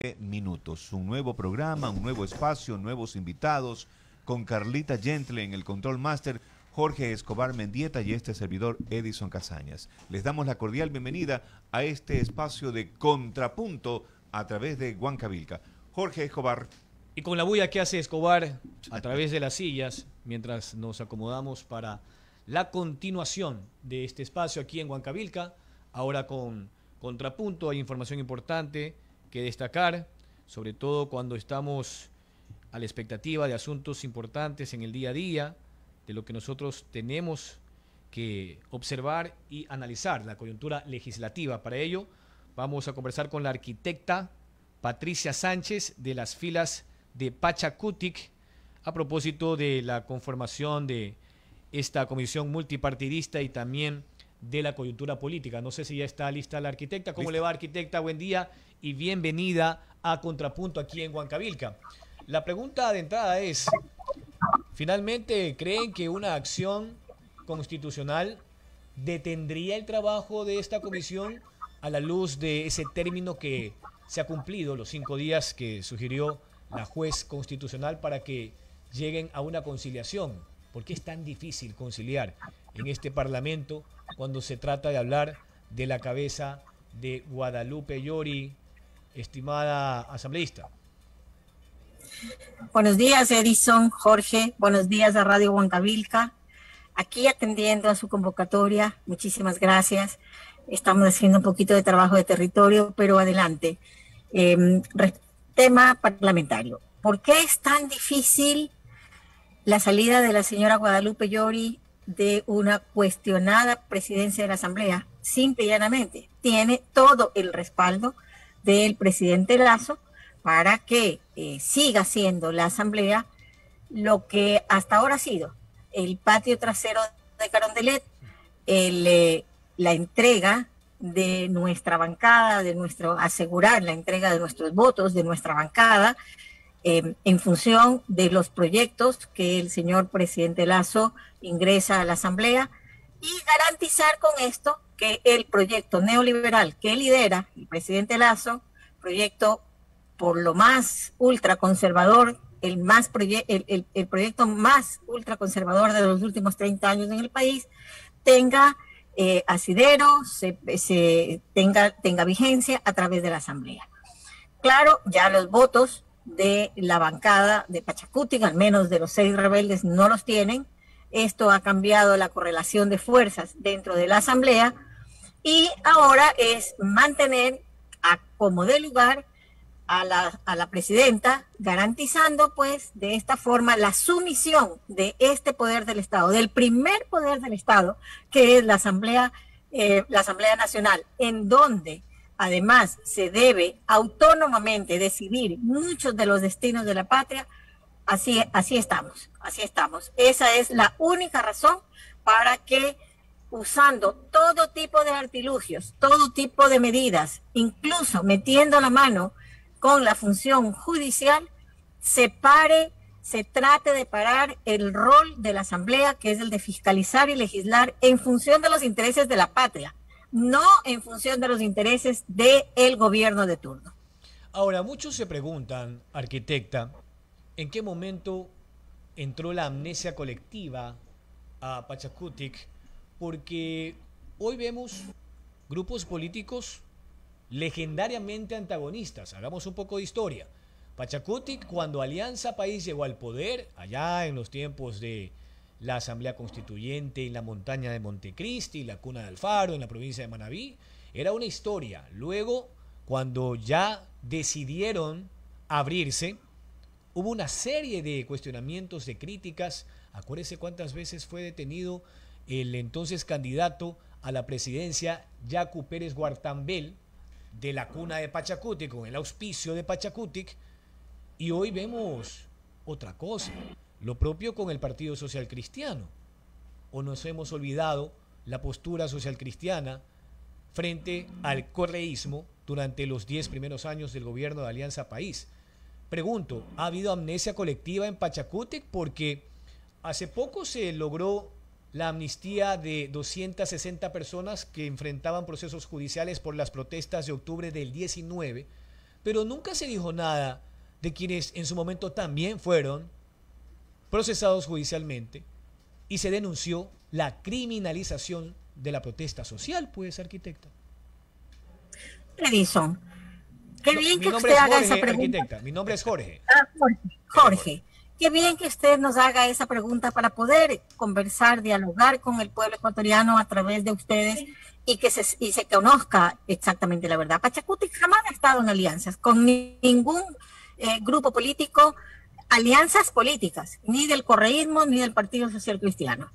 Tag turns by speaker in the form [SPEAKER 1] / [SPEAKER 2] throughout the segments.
[SPEAKER 1] minutos. Un nuevo programa, un nuevo espacio, nuevos invitados, con Carlita Gentle en el Control Master, Jorge Escobar Mendieta y este servidor Edison Casañas. Les damos la cordial bienvenida a este espacio de contrapunto a través de Huancavilca. Jorge Escobar.
[SPEAKER 2] Y con la bulla que hace Escobar a través de las sillas, mientras nos acomodamos para la continuación de este espacio aquí en Huancavilca, ahora con contrapunto, hay información importante que destacar, sobre todo cuando estamos a la expectativa de asuntos importantes en el día a día, de lo que nosotros tenemos que observar y analizar, la coyuntura legislativa. Para ello, vamos a conversar con la arquitecta Patricia Sánchez de las filas de Pachakutik a propósito de la conformación de esta comisión multipartidista y también de la coyuntura política. No sé si ya está lista la arquitecta. ¿Cómo le va, arquitecta? Buen día y bienvenida a Contrapunto aquí en Huancavilca. La pregunta de entrada es, ¿finalmente creen que una acción constitucional detendría el trabajo de esta comisión a la luz de ese término que se ha cumplido, los 5 días que sugirió la juez constitucional para que lleguen a una conciliación? ¿Por qué es tan difícil conciliar en este Parlamento cuando se trata de hablar de la cabeza de Guadalupe Llori, estimada asambleísta?
[SPEAKER 3] Buenos días, Edison, Jorge. Buenos días a Radio Huancavilca. Aquí atendiendo a su convocatoria. Muchísimas gracias. Estamos haciendo un poquito de trabajo de territorio, pero adelante. Tema parlamentario. ¿Por qué es tan difícil la salida de la señora Guadalupe Llori de una cuestionada presidencia de la Asamblea? Simple y llanamente, tiene todo el respaldo del presidente Lasso para que siga siendo la Asamblea lo que hasta ahora ha sido el patio trasero de Carondelet, la entrega de nuestra bancada, asegurar la entrega de nuestros votos, de nuestra bancada, en función de los proyectos que el señor presidente Lasso ingresa a la Asamblea y garantizar con esto que el proyecto neoliberal que lidera el presidente Lasso, proyecto por lo más ultraconservador, el proyecto más ultraconservador de los últimos 30 años en el país, tenga asidero, tenga vigencia a través de la Asamblea. Claro, ya los votos de la bancada de Pachakutik, al menos de los 6 rebeldes, no los tienen. Esto ha cambiado la correlación de fuerzas dentro de la Asamblea y ahora es mantener a como dé lugar a la presidenta, garantizando pues de esta forma la sumisión de este poder del Estado, del primer poder del Estado, que es la Asamblea Nacional, en donde además se debe autónomamente decidir muchos de los destinos de la patria. Así estamos. Esa es la única razón para que, usando todo tipo de artilugios, todo tipo de medidas, incluso metiendo la mano con la función judicial, se trate de parar el rol de la Asamblea, que es el de fiscalizar y legislar en función de los intereses de la patria, no en función de los intereses del gobierno de turno.
[SPEAKER 2] Ahora, muchos se preguntan, arquitecta, ¿en qué momento entró la amnesia colectiva a Pachakutik? Porque hoy vemos grupos políticos legendariamente antagonistas. Hagamos un poco de historia. Pachakutik, cuando Alianza País llegó al poder, allá en los tiempos de la Asamblea Constituyente en la montaña de Montecristi, la cuna de Alfaro, en la provincia de Manabí, era una historia. Luego, cuando ya decidieron abrirse, hubo una serie de cuestionamientos, de críticas. Acuérdese cuántas veces fue detenido el entonces candidato a la presidencia, Yacu Pérez Guartambel, de la cuna de Pachakutik, con el auspicio de Pachakutik, y hoy vemos otra cosa. Lo propio con el Partido Social Cristiano. ¿O nos hemos olvidado la postura social cristiana frente al correísmo durante los 10 primeros años del gobierno de Alianza País? Pregunto, ¿ha habido amnesia colectiva en Pachakutik? Porque hace poco se logró la amnistía de 260 personas que enfrentaban procesos judiciales por las protestas de octubre del 19, pero nunca se dijo nada de quienes en su momento también fueron procesados judicialmente y se denunció la criminalización de la protesta social, pues, arquitecta.
[SPEAKER 3] Edison, qué bien que usted
[SPEAKER 2] es
[SPEAKER 3] haga
[SPEAKER 2] Jorge,
[SPEAKER 3] esa pregunta.
[SPEAKER 2] arquitecta. Mi nombre es Jorge.
[SPEAKER 3] Jorge, qué bien que usted nos haga esa pregunta para poder conversar, dialogar con el pueblo ecuatoriano a través de ustedes y que se conozca exactamente la verdad. Pachacuti jamás ha estado en alianzas con ningún grupo político, alianzas políticas, ni del correísmo ni del Partido Social Cristiano.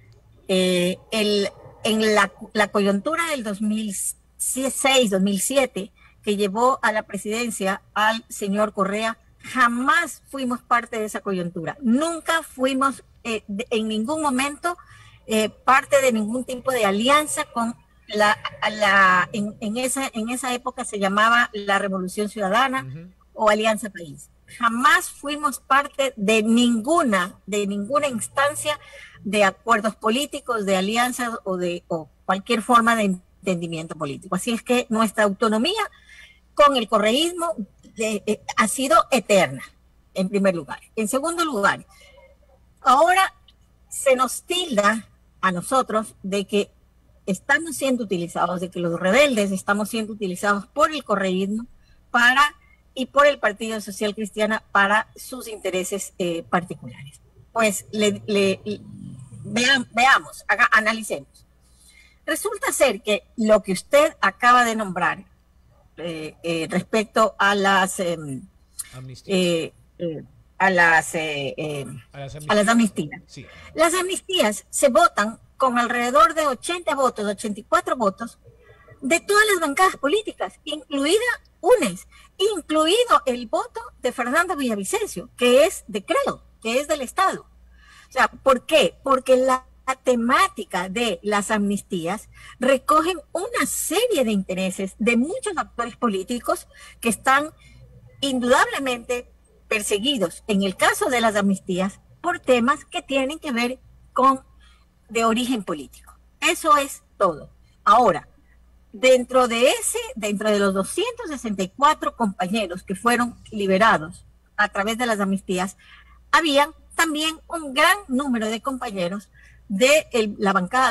[SPEAKER 3] En la coyuntura del 2006-2007, que llevó a la presidencia al señor Correa, jamás fuimos parte de esa coyuntura. Nunca fuimos en ningún momento parte de ningún tipo de alianza con en esa época se llamaba la Revolución Ciudadana o Alianza País. Jamás fuimos parte de ninguna instancia de acuerdos políticos, de alianzas o cualquier forma de entendimiento político. Así es que nuestra autonomía con el correísmo ha sido eterna, en primer lugar. En segundo lugar, ahora se nos tilda a nosotros de que estamos siendo utilizados, de que los rebeldes estamos siendo utilizados por el correísmo y por el Partido Social Cristiano para sus intereses particulares. Pues veamos, analicemos. Resulta ser que lo que usted acaba de nombrar respecto a las amnistías.
[SPEAKER 2] Sí.
[SPEAKER 3] Las amnistías se votan con alrededor de 80 votos, 84 votos, de todas las bancadas políticas, incluida UNES, incluido el voto de Fernando Villavicencio, que es de Creo, que es del Estado. O sea, ¿por qué? Porque la temática de las amnistías recogen una serie de intereses de muchos actores políticos que están indudablemente perseguidos, en el caso de las amnistías, por temas que tienen que ver con de origen político. Eso es todo. Ahora, dentro de los 264 compañeros que fueron liberados a través de las amnistías, habían también un gran número de compañeros de la bancada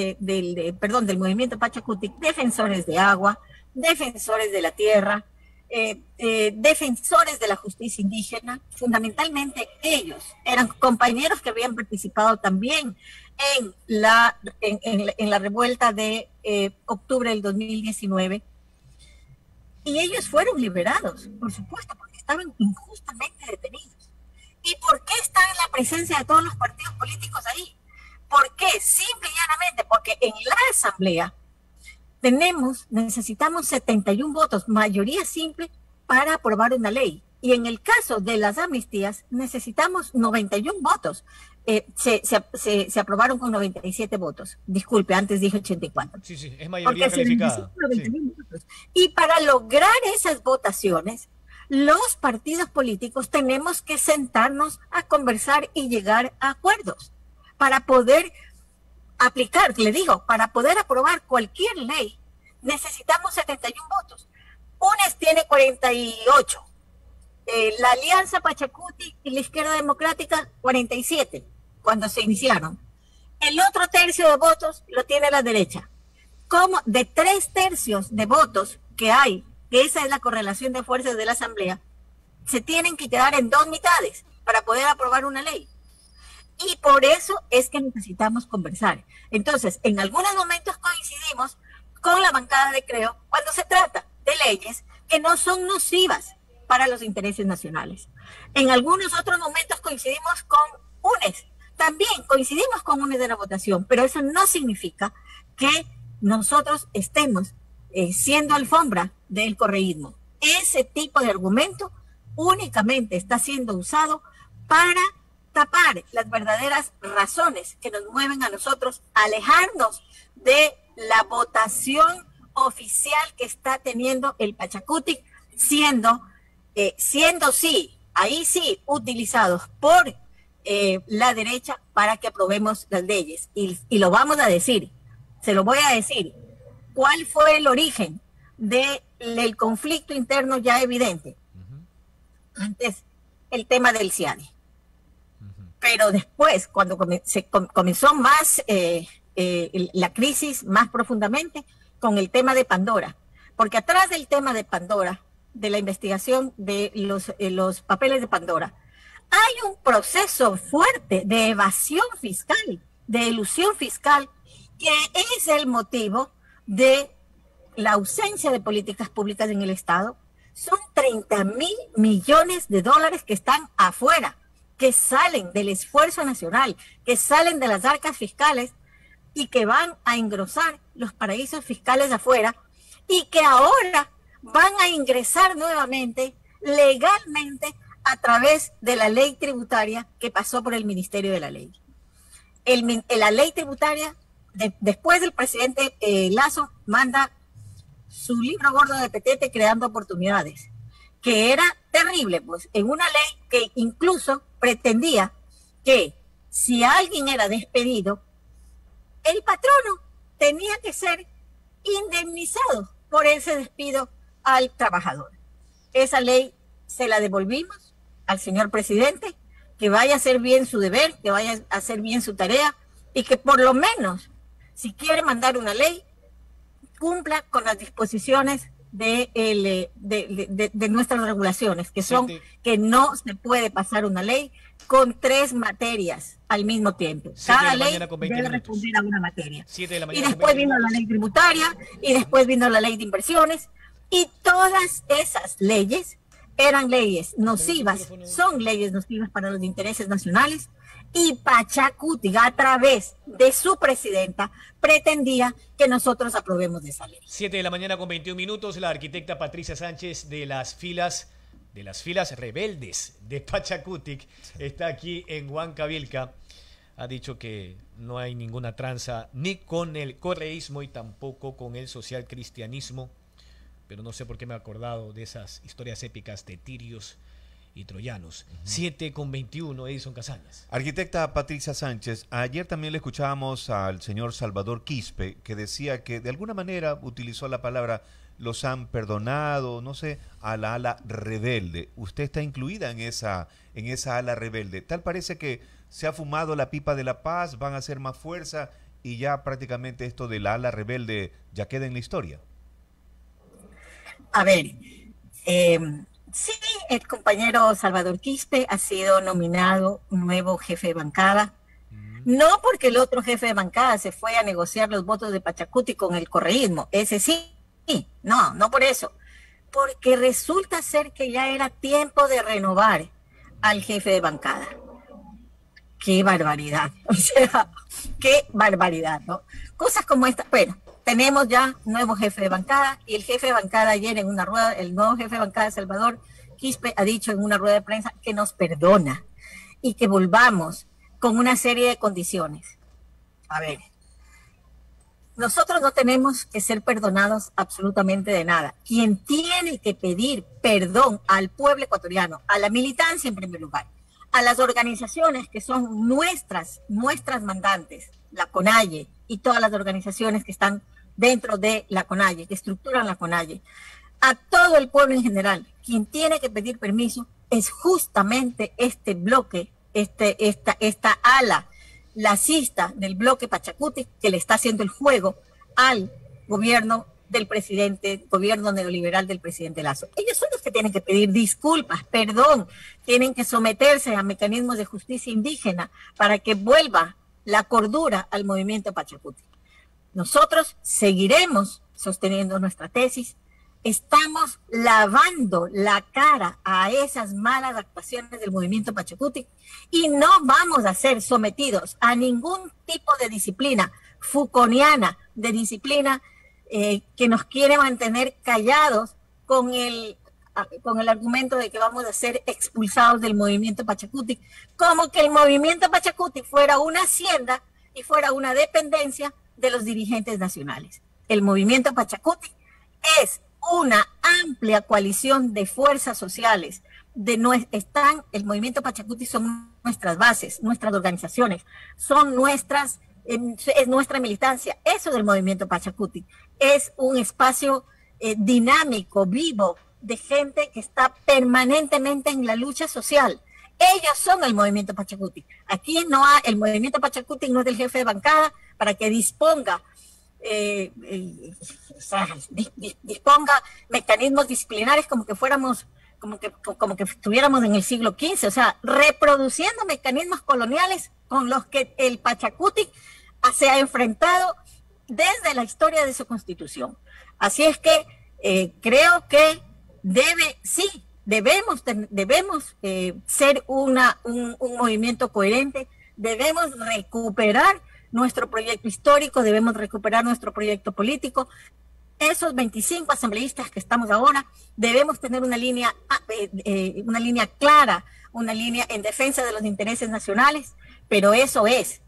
[SPEAKER 3] del movimiento Pachacuti, defensores de agua, defensores de la tierra, defensores de la justicia indígena. Fundamentalmente ellos eran compañeros que habían participado también en la revuelta de octubre del 2019, y ellos fueron liberados, por supuesto, porque estaban injustamente detenidos. ¿Y por qué está en la presencia de todos los partidos políticos ahí? ¿Por qué? Simple y llanamente porque en la asamblea necesitamos 71 votos, mayoría simple, para aprobar una ley. Y en el caso de las amnistías necesitamos 91 votos. Se aprobaron con 97 votos. Disculpe, antes dije 84.
[SPEAKER 2] Sí, sí, es mayoría calificada.
[SPEAKER 3] Sí. Y para lograr esas votaciones, los partidos políticos tenemos que sentarnos a conversar y llegar a acuerdos para poder aplicar, le digo, para poder aprobar cualquier ley, necesitamos 71 votos. UNES tiene 48. La Alianza Pachacuti y la Izquierda Democrática, 47, cuando se iniciaron. El otro tercio de votos lo tiene la derecha. Como de 3/3 de votos que hay, que esa es la correlación de fuerzas de la Asamblea, se tienen que quedar en 2 mitades para poder aprobar una ley. Y por eso es que necesitamos conversar. Entonces, en algunos momentos coincidimos con la bancada de Creo cuando se trata de leyes que no son nocivas para los intereses nacionales. En algunos otros momentos coincidimos con UNES. También coincidimos con UNES de la votación, pero eso no significa que nosotros estemos siendo alfombra del correísmo. Ese tipo de argumento únicamente está siendo usado para tapar las verdaderas razones que nos mueven a nosotros a alejarnos de la votación oficial que está teniendo el Pachacuti, siendo sí, ahí sí, utilizados por la derecha para que aprobemos las leyes. Y lo vamos a decir, se lo voy a decir. ¿Cuál fue el origen de el conflicto interno ya evidente. Antes, el tema del CIADI. Pero después, cuando comenzó más la crisis más profundamente, con el tema de Pandora. Porque atrás del tema de Pandora, de la investigación de los papeles de Pandora, hay un proceso fuerte de evasión fiscal, de elusión fiscal, que es el motivo de la ausencia de políticas públicas en el Estado. Son 30.000 millones de dólares que están afuera, que salen del esfuerzo nacional, que salen de las arcas fiscales y que van a engrosar los paraísos fiscales afuera y que ahora van a ingresar nuevamente legalmente a través de la ley tributaria que pasó por el Ministerio de la Ley. La ley tributaria, después del presidente Lazo, manda su libro gordo de petete creando oportunidades, que era terrible, pues, en una ley que incluso pretendía que si alguien era despedido, el patrono tenía que ser indemnizado por ese despido al trabajador. Esa ley se la devolvimos al señor presidente, que vaya a hacer bien su deber, que vaya a hacer bien su tarea y que por lo menos, si quiere mandar una ley, cumpla con las disposiciones de nuestras regulaciones, que son que no se puede pasar una ley con 3 materias al mismo tiempo. Cada ley debe responder a una materia. Y después vino la ley tributaria, y después vino la ley de inversiones, y todas esas leyes eran leyes nocivas, son leyes nocivas para los intereses nacionales, y Pachacuti, a través de su presidenta, pretendía que nosotros aprobemos de esa ley.
[SPEAKER 2] 7:21 a.m, la arquitecta Patricia Sánchez de las filas rebeldes de Pachacutic está aquí en Huancavilca. Ha dicho que no hay ninguna tranza ni con el correísmo y tampoco con el socialcristianismo, pero no sé por qué me he acordado de esas historias épicas de tirios y troyanos. 7:21, Edison Casañas.
[SPEAKER 1] Arquitecta Patricia Sánchez, ayer también le escuchábamos al señor Salvador Quispe, que decía que de alguna manera utilizó la palabra los han perdonado, no sé, a la ala rebelde. Usted está incluida en esa ala rebelde. Tal parece que se ha fumado la pipa de la paz, van a hacer más fuerza y ya prácticamente esto de la ala rebelde ya queda en la historia.
[SPEAKER 3] A ver, sí, el compañero Salvador Quispe ha sido nominado nuevo jefe de bancada. No porque el otro jefe de bancada se fue a negociar los votos de Pachacuti con el correísmo, ese sí. No por eso. Porque resulta ser que ya era tiempo de renovar al jefe de bancada. ¡Qué barbaridad! O sea, ¡qué barbaridad!, ¿no? Cosas como esta. Bueno, tenemos ya nuevo jefe de bancada y el jefe de bancada ayer en una rueda, el nuevo jefe de bancada, Salvador Quispe, ha dicho en una rueda de prensa que nos perdona y que volvamos con una serie de condiciones. A ver, nosotros no tenemos que ser perdonados absolutamente de nada. Quien tiene que pedir perdón al pueblo ecuatoriano, a la militancia en primer lugar, a las organizaciones que son nuestras mandantes, la CONAIE y todas las organizaciones que están dentro de la CONAIE, que estructuran la CONAIE, a todo el pueblo en general, quien tiene que pedir permiso es justamente este bloque, esta ala lacista del bloque Pachacuti, que le está haciendo el juego al gobierno del presidente, gobierno neoliberal del presidente Lazo. Ellos son los que tienen que pedir disculpas, perdón, tienen que someterse a mecanismos de justicia indígena para que vuelva la cordura al movimiento Pachacuti. Nosotros seguiremos sosteniendo nuestra tesis, estamos lavando la cara a esas malas actuaciones del movimiento Pachacuti y no vamos a ser sometidos a ningún tipo de disciplina foucaultiana, de disciplina que nos quiere mantener callados con el argumento de que vamos a ser expulsados del movimiento Pachacuti, como que el movimiento Pachacuti fuera una hacienda y fuera una dependencia de los dirigentes nacionales. El movimiento Pachacuti es una amplia coalición de fuerzas sociales. El movimiento Pachacuti son nuestras bases, nuestras organizaciones, es nuestra militancia. Eso del movimiento Pachacuti es un espacio dinámico, vivo, de gente que está permanentemente en la lucha social. Ellos son el movimiento Pachacutic. Aquí no hay, el movimiento Pachacutic no es del jefe de bancada para que disponga disponga mecanismos disciplinarios como que fuéramos, como que estuviéramos en el siglo XV, o sea, reproduciendo mecanismos coloniales con los que el Pachacutic se ha enfrentado desde la historia de su constitución. Así es que creo que debemos ser un movimiento coherente, debemos recuperar nuestro proyecto histórico, debemos recuperar nuestro proyecto político. Esos 25 asambleístas que estamos ahora, debemos tener una línea clara, una línea en defensa de los intereses nacionales, pero eso es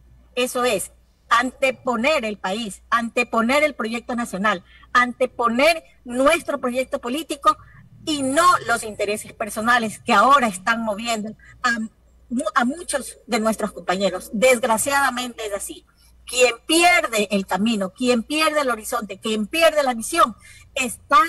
[SPEAKER 3] anteponer el país, anteponer el proyecto nacional, anteponer nuestro proyecto político y no los intereses personales que ahora están moviendo a muchos de nuestros compañeros. Desgraciadamente es así. Quien pierde el camino, quien pierde el horizonte, quien pierde la visión, está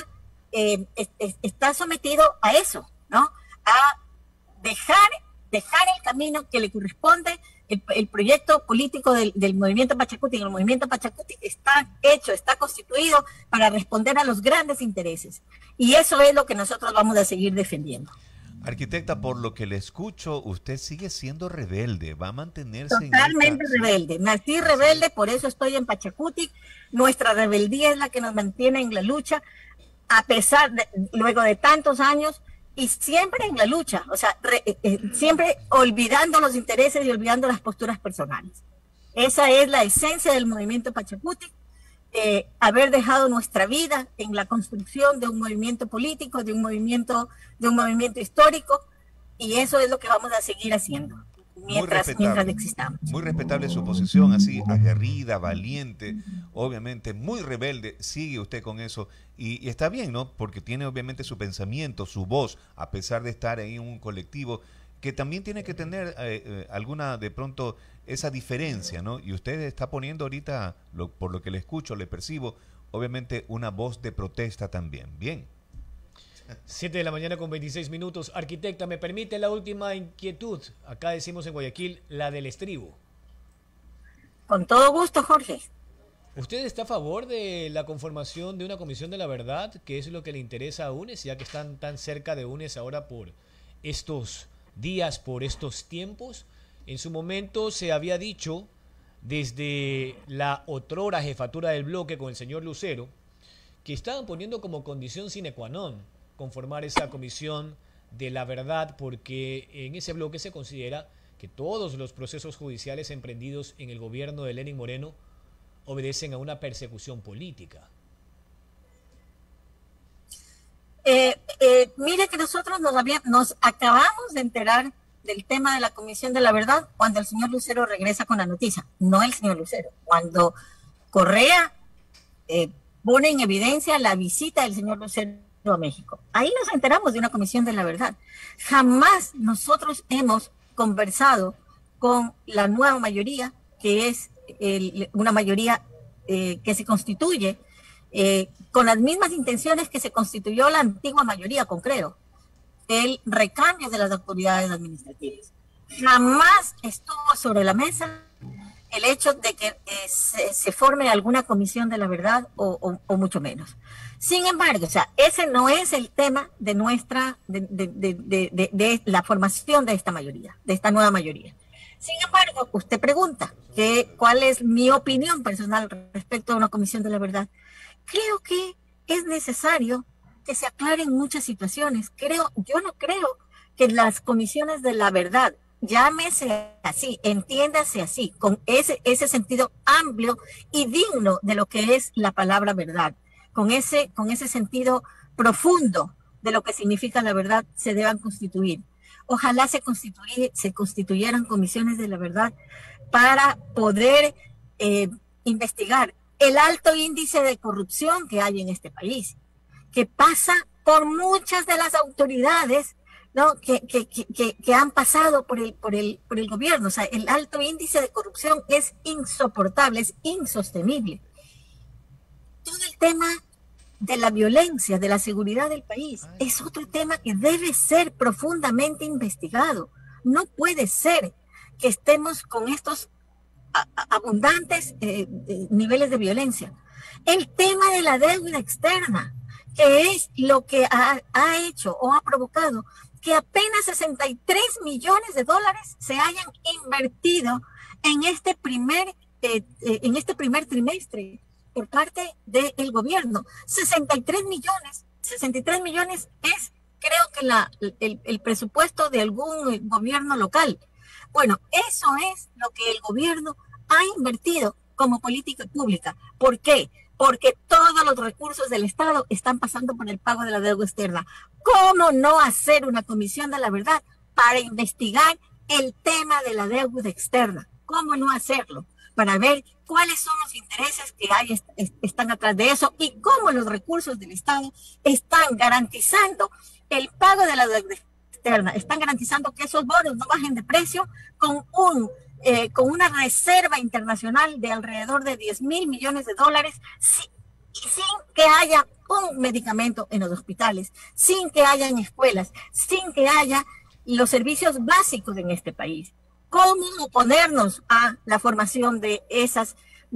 [SPEAKER 3] sometido a eso, ¿no? A dejar el camino que le corresponde. El proyecto político del movimiento Pachacutic. El movimiento Pachacutic está hecho, está constituido para responder a los grandes intereses. Y eso es lo que nosotros vamos a seguir defendiendo.
[SPEAKER 1] Arquitecta, por lo que le escucho, usted sigue siendo rebelde, va a mantenerse
[SPEAKER 3] totalmente rebelde. Nací rebelde, por eso estoy en Pachacutic. Nuestra rebeldía es la que nos mantiene en la lucha, a pesar de, luego de tantos años, y siempre en la lucha, o sea, siempre olvidando los intereses y olvidando las posturas personales. Esa es la esencia del movimiento Pachacutic. Haber dejado nuestra vida en la construcción de un movimiento político, de un movimiento histórico, y eso es lo que vamos a seguir haciendo mientras existamos.
[SPEAKER 1] Muy respetable su posición, así aguerrida, valiente, obviamente muy rebelde, sigue usted con eso, y está bien, ¿no? Porque tiene obviamente su pensamiento, su voz, a pesar de estar ahí en un colectivo que también tiene que tener alguna, de pronto, esa diferencia, ¿no? Y usted está poniendo ahorita, por lo que le escucho, le percibo, obviamente una voz de protesta también. Bien.
[SPEAKER 2] 7 de la mañana con 26 minutos. Arquitecta, ¿me permite la última inquietud? Acá decimos en Guayaquil, la del estribo.
[SPEAKER 3] Con todo gusto, Jorge.
[SPEAKER 2] ¿Usted está a favor de la conformación de una comisión de la verdad? ¿Qué es lo que le interesa a UNES, ya que están tan cerca de UNES ahora por estos días, por estos tiempos? En su momento se había dicho, desde la otrora jefatura del bloque con el señor Lucero, que estaban poniendo como condición sine qua non conformar esa comisión de la verdad, porque en ese bloque se considera que todos los procesos judiciales emprendidos en el gobierno de Lenín Moreno obedecen a una persecución política.
[SPEAKER 3] Mire que nosotros nos acabamos de enterar del tema de la Comisión de la Verdad cuando el señor Lucero regresa con la noticia. No el señor Lucero, cuando Correa pone en evidencia la visita del señor Lucero a México. Ahí nos enteramos de una Comisión de la Verdad. Jamás nosotros hemos conversado con la nueva mayoría, que es una mayoría que se constituye con las mismas intenciones que se constituyó la antigua mayoría, creo, el recambio de las autoridades administrativas. Jamás estuvo sobre la mesa el hecho de que se forme alguna comisión de la verdad o mucho menos. Sin embargo, o sea, ese no es el tema de de la formación de esta mayoría, de esta nueva mayoría. Sin embargo, usted pregunta cuál es mi opinión personal respecto a una comisión de la verdad. Creo que es necesario que se aclaren muchas situaciones. Yo no creo que las comisiones de la verdad, llámese así, entiéndase así, con ese sentido amplio y digno de lo que es la palabra verdad, con ese sentido profundo de lo que significa la verdad, se deban constituir. Ojalá se constituyeran comisiones de la verdad para poder investigar el alto índice de corrupción que hay en este país, que pasa por muchas de las autoridades, ¿no? que han pasado por el gobierno. O sea, el alto índice de corrupción es insoportable, es insostenible. Todo el tema de la violencia, de la seguridad del país, es otro tema que debe ser profundamente investigado. No puede ser que estemos con estos abundantes niveles de violencia. El tema de la deuda externa, que es lo que ha hecho o ha provocado que apenas 63 millones de dólares se hayan invertido en este primer trimestre por parte del gobierno. 63 millones es, creo que el presupuesto de algún gobierno local. Bueno, eso es lo que el gobierno ha invertido como política pública. ¿Por qué? Porque todos los recursos del Estado están pasando por el pago de la deuda externa. ¿Cómo no hacer una comisión de la verdad para investigar el tema de la deuda externa? ¿Cómo no hacerlo? Para ver cuáles son los intereses que están atrás de eso y cómo los recursos del Estado están garantizando el pago de la deuda externa, están garantizando que esos bonos no bajen de precio con una reserva internacional de alrededor de 10.000 millones de dólares, sin que haya un medicamento en los hospitales, sin que haya en escuelas, sin que haya los servicios básicos en este país. ¿Cómo oponernos a la formación de esos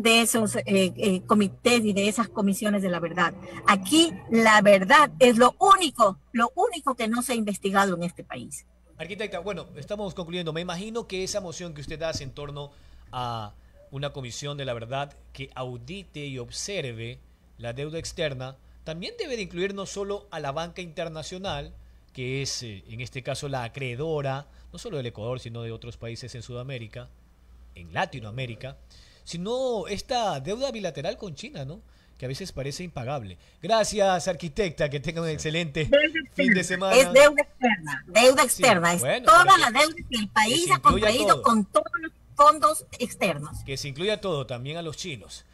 [SPEAKER 3] comités y de esas comisiones de la verdad? Aquí la verdad es lo único que no se ha investigado en este país.
[SPEAKER 2] Arquitecta, bueno, estamos concluyendo. Me imagino que esa moción que usted hace en torno a una comisión de la verdad que audite y observe la deuda externa también debe de incluir no solo a la banca internacional, que es en este caso la acreedora, no solo del Ecuador, sino de otros países en Sudamérica, en Latinoamérica, sino esta deuda bilateral con China, ¿no? Que a veces parece impagable. Gracias, arquitecta, que tenga un excelente fin de semana.
[SPEAKER 3] Es deuda externa, sí, es bueno, toda la deuda que el país ha contraído con todos los fondos externos.
[SPEAKER 2] Que se incluya todo, también a los chinos.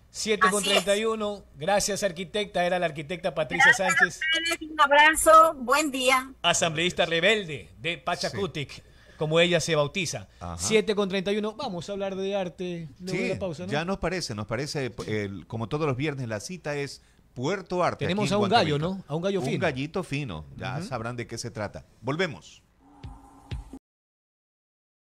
[SPEAKER 2] 7:31, gracias, arquitecta, era la arquitecta Patricia Sánchez.
[SPEAKER 3] Un abrazo, buen día.
[SPEAKER 2] Asambleísta rebelde de Pachacutic, sí, como ella se bautiza. 7:31, vamos a hablar de arte luego de la pausa, ¿no?
[SPEAKER 1] Ya nos parece, como todos los viernes, la cita es Puerto Arte.
[SPEAKER 2] Tenemos a un gallo, ¿no? A un gallo fino.
[SPEAKER 1] Un gallito fino, ya sabrán de qué se trata. Volvemos.